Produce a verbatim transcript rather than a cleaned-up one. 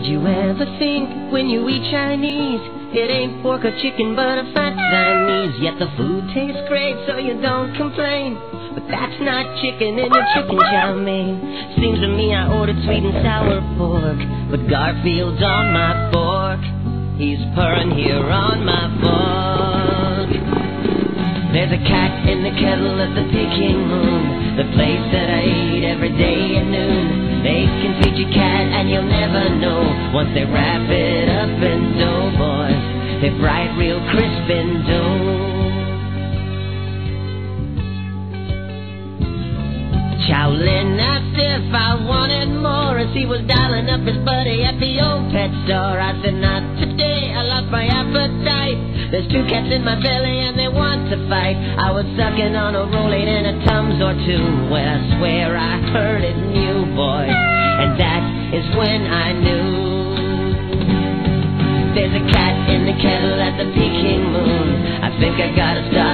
you ever think when you eat Chinese, it ain't pork or chicken but a fat Siamese? Yet the food tastes great so you don't complain, but that's not chicken in your chicken chow mein. Seems to me I ordered sweet and sour pork, but Garfield's on my fork. He's purring here on my fork. There's a cat in the kettle at the Peking moon, the place that I eat every day at noon. They can feed you cat and you'll never know. Once they wrap it up in dough, boys, they fry it real crisp in dough. Chou Lin asked if I wanted more as he was dialing up his buddy at the old pet store. I said, not today, I lost my appetite. There's two cats in my belly and they want to fight. I was sucking on a roll-eight and a tums or two when I swear I heard it new, boy, and that is when I knew. There's a cat in the kettle at the Peking moon. I think I gotta stop